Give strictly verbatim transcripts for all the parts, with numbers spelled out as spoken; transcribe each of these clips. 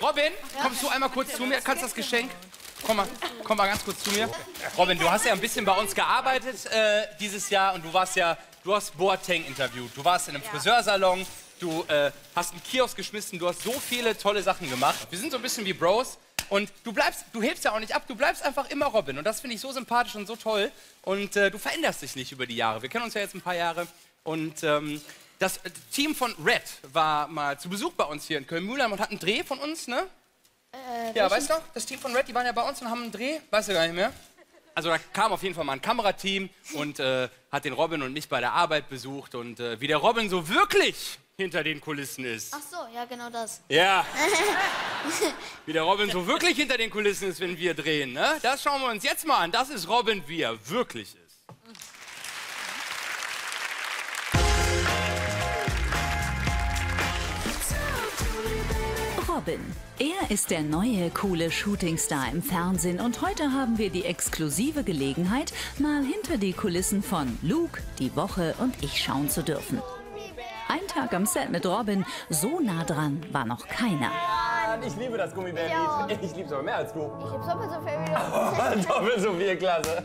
Robin, kommst du einmal kurz zu mir? Kannst das Geschenk? Komm mal, komm mal ganz kurz zu mir. Robin, du hast ja ein bisschen bei uns gearbeitet äh, dieses Jahr und du warst ja, du hast Boateng interviewt. Du warst in einem Friseursalon, du äh, hast einen Kiosk geschmissen, du hast so viele tolle Sachen gemacht. Wir sind so ein bisschen wie Bros und du bleibst, du hebst ja auch nicht ab, du bleibst einfach immer Robin und das finde ich so sympathisch und so toll und äh, du veränderst dich nicht über die Jahre. Wir kennen uns ja jetzt ein paar Jahre und ähm, das Team von Red war mal zu Besuch bei uns hier in Köln-Mühlheim und hat einen Dreh von uns, ne? Äh, ja, weißt du noch? Das Team von Red, die waren ja bei uns und haben einen Dreh. Weißt du gar nicht mehr? Also da kam auf jeden Fall mal ein Kamerateam und äh, hat den Robin und mich bei der Arbeit besucht. Und äh, wie der Robin so wirklich hinter den Kulissen ist. Ach so, ja, genau das. Ja. Wie der Robin so wirklich hinter den Kulissen ist, wenn wir drehen, ne? Das schauen wir uns jetzt mal an. Das ist Robin, wie er wirklich ist. Robin. Er ist der neue, coole Shootingstar im Fernsehen und heute haben wir die exklusive Gelegenheit, mal hinter die Kulissen von Luke, Die Woche und ich schauen zu dürfen. Ein Tag am Set mit Robin, so nah dran war noch keiner. Ich liebe das Gummibärlied. Ja. Ich liebe es aber mehr als du. Ich liebe doppelt so viel wie du. Doppelt so viel, klasse.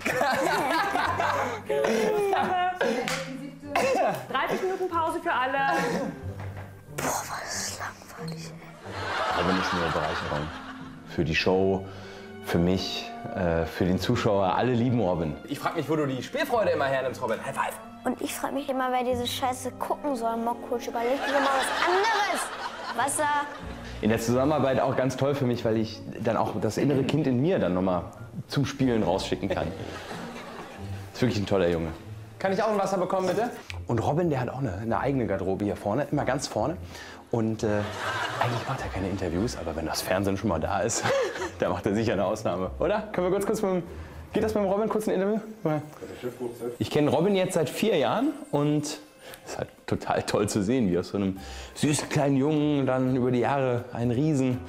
dreißig Minuten Pause für alle. Boah, war das langweilig. Robin ist eine Bereicherung. Für die Show, für mich, äh, für den Zuschauer. Alle lieben Robin. Ich frage mich, wo du die Spielfreude immer hernimmst, Robin. High five. Und ich frage mich immer, wer diese Scheiße gucken soll. Mockcoach, überleg dir mal was anderes. Wasser. In der Zusammenarbeit auch ganz toll für mich, weil ich dann auch das innere Kind in mir dann nochmal zum Spielen rausschicken kann. Ist wirklich ein toller Junge. Kann ich auch ein Wasser bekommen, bitte? Und Robin, der hat auch eine, eine eigene Garderobe hier vorne, immer ganz vorne. Und äh, eigentlich macht er keine Interviews, aber wenn das Fernsehen schon mal da ist, da macht er sicher eine Ausnahme, oder? Können wir kurz, kurz mit dem, geht das mit dem Robin kurz ein Interview? Ich kenne Robin jetzt seit vier Jahren und es ist halt total toll zu sehen, wie aus so einem süßen kleinen Jungen dann über die Jahre ein Riesen.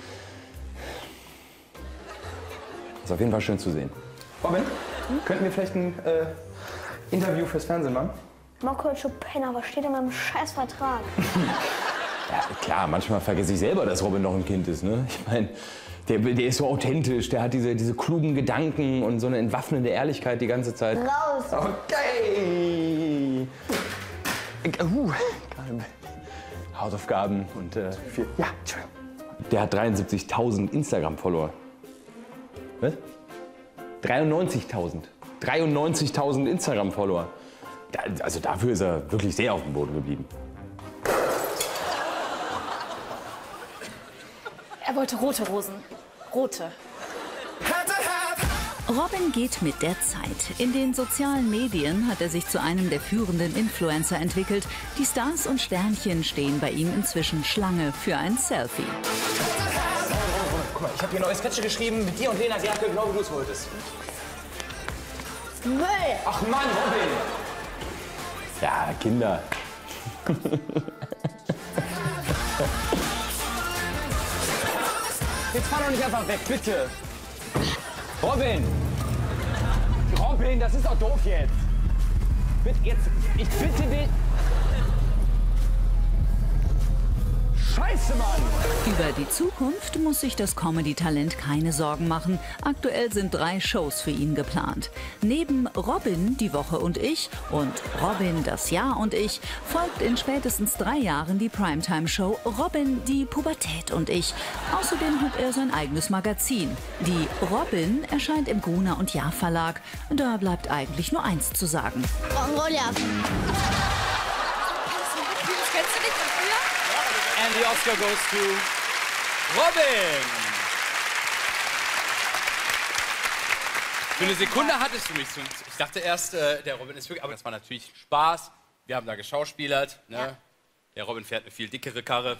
Ist auf jeden Fall schön zu sehen. Robin, hm? Könnten wir vielleicht ein äh, Interview fürs Fernsehen machen? Mockcoach, Penner, was steht in meinem Scheißvertrag? Ja, klar, manchmal vergesse ich selber, dass Robin noch ein Kind ist. Ne? Ich meine, der, der ist so authentisch, der hat diese, diese klugen Gedanken und so eine entwaffnende Ehrlichkeit die ganze Zeit. Raus! Okay! Uh, Hausaufgaben und äh, viel. Ja, Entschuldigung. Der hat dreiundsiebzigtausend Instagram-Follower. Was? dreiundneunzigtausend. dreiundneunzigtausend Instagram-Follower. Da, also dafür ist er wirklich sehr auf dem Boden geblieben. Er wollte rote Rosen. Rote. Robin geht mit der Zeit. In den sozialen Medien hat er sich zu einem der führenden Influencer entwickelt. Die Stars und Sternchen stehen bei ihm inzwischen Schlange für ein Selfie. Guck mal, ich habe hier neue Sketche geschrieben mit dir und Lenas Jacke, genau wie du es wolltest. Müll! Ach Mann, Robin! Ja, Kinder. Jetzt fahr doch nicht einfach weg, bitte. Robin! Robin, das ist doch doof jetzt. Bitte, jetzt, ich bitte dich. Scheiße, Mann! Über die Zukunft muss sich das Comedy-Talent keine Sorgen machen. Aktuell sind drei Shows für ihn geplant. Neben Robin, Die Woche und ich und Robin, Das Jahr und ich folgt in spätestens drei Jahren die Primetime-Show Robin, die Pubertät und ich. Außerdem hat er sein eigenes Magazin. Die Robin erscheint im Gruner und Jahr Verlag. Da bleibt eigentlich nur eins zu sagen. Mongolia. Kennst du dich von früher? And the Oscar goes to Robin. Für eine Sekunde hattest du mich zu. Ich dachte erst, äh, der Robin ist wirklich. Aber das war natürlich Spaß. Wir haben da geschauspielert. Ne? Ja. Der Robin fährt eine viel dickere Karre.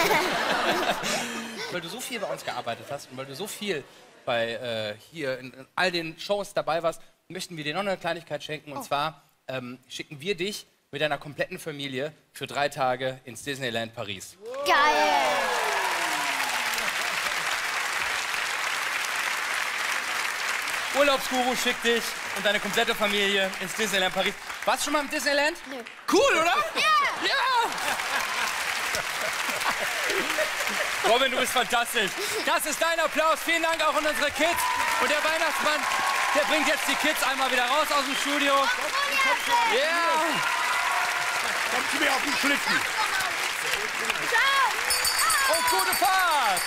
Weil du so viel bei uns gearbeitet hast und weil du so viel bei äh, hier in, in all den Shows dabei warst, möchten wir dir noch eine Kleinigkeit schenken. Und oh. zwar ähm, schicken wir dich mit deiner kompletten Familie für drei Tage ins Disneyland Paris. Geil! Urlaubsguru schickt dich und deine komplette Familie ins Disneyland Paris. Warst du schon mal im Disneyland? Nö. Cool, oder? Ja! Ja! Robin, du bist fantastisch. Das ist dein Applaus. Vielen Dank auch an unsere Kids. Und der Weihnachtsmann, der bringt jetzt die Kids einmal wieder raus aus dem Studio. Ja. Yeah. Kommt zu mir auf den Schlitten. Und gute Fahrt.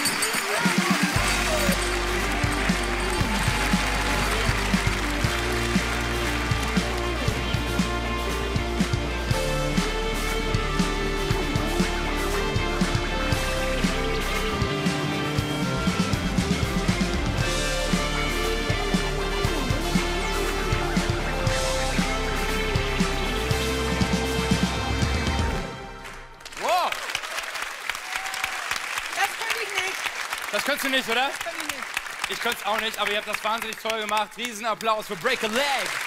Das könntest du nicht, oder? Ich könnte es auch nicht, aber ihr habt das wahnsinnig toll gemacht. Riesenapplaus für Break a Leg.